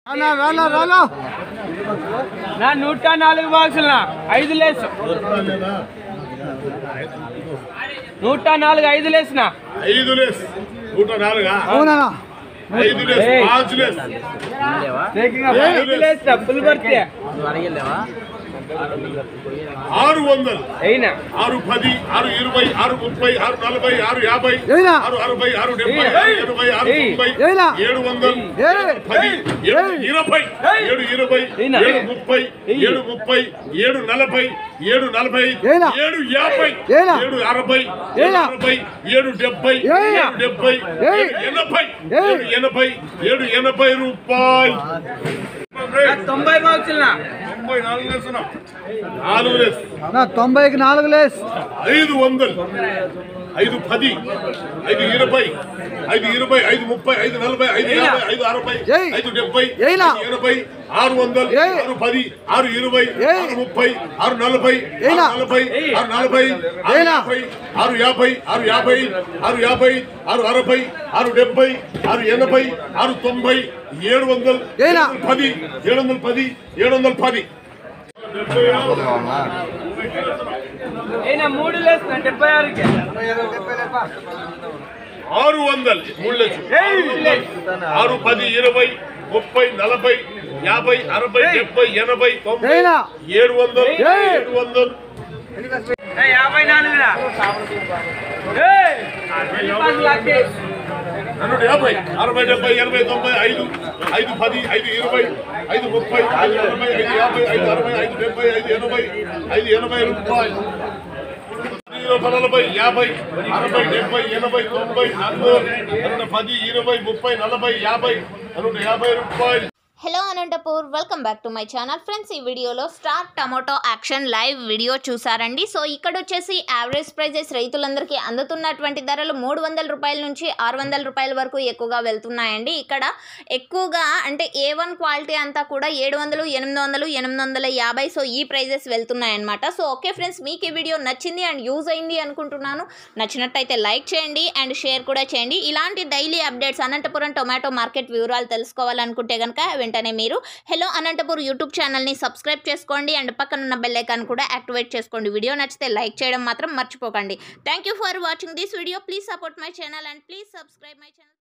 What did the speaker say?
నా 104 బాక్సులు 5 Lay's 104 5 Lay's నా 5 లేస్ 104 అవునా 5 less 5 less taking 5 less full భర్తీ 600 అయినా 6 10 6 20 6 30 6 40 6 50 6 60 6 70 6 80 6 90 700 10 7 20 7 20 7 30 7 30 7 40 7 40 7 50 7 60 7 70 7 80 రూపాయలు 90 బాక్సులు 94 లేస్ 4 లేస్ 94 లేస్ 500 5 10 5 20 5 20 5 30 5 40 5 50 5 60 5 70 5 80 600 6 10 6 20 6 30 6 40 6 40 6 40 6 50 6 50 6 50 6 60 6 70 6 80 6 90 700 10 710 710 అయినా 3 లేస్ 76 కి 600 3 లేస్ 6 10 20 30 40 50 60 70 80 90 700 54 రా 50 60 70 80 90 5 5 10 5 20 5 30 5 40 5 50 5 60 5 70 5 80 5 80 రూపాయలు 40 50 60 70 80 90 10 20 30 40 50 రూపాయలు. Hello Anantapur, welcome back to my channel. Friends, ఈ వీడియోలో స్టార్ టమాటో యాక్షన్ లైవ్ వీడియో చూసారండి. సో ఇక్కడ వచ్చేసి యావరేజ్ ప్రైజెస్ రైతులందరికీ అందుతున్నటువంటి ధరలు 300 రూపాయల నుంచి 600 రూపాయల వరకు ఎక్కువగా వెళ్తున్నాయండి. ఇక్కడ ఎక్కువగా అంటే A1 క్వాలిటీ అంతా కూడా 700 800 850. సో ఈ ప్రైజెస్ వెళ్తున్నాయన్నమాట. సో ఓకే ఫ్రెండ్స్, మీకు ఈ వీడియో నచ్చింది అండ్ యూజ్ అయింది అనుకుంటున్నాను. నచ్చినట్టయితే లైక్ చేయండి అండ్ షేర్ కూడా చేయండి. ఇలాంటి daily updates Anantapuram tomato market వివరాలు తెలుసుకోవాలనుకుంటే కనుక వెంటనే మీరు హలో అనంతపూర్ యూట్యూబ్ ఛానల్ని సబ్స్క్రైబ్ చేసుకోండి అండ్ పక్కనున్న బెల్ ఐకాన్ కూడా యాక్టివేట్ చేసుకోండి. వీడియో నచ్చితే లైక్ చేయడం మాత్రం మర్చిపోకండి. Thank you for watching this video. Please support my channel and please subscribe my channel.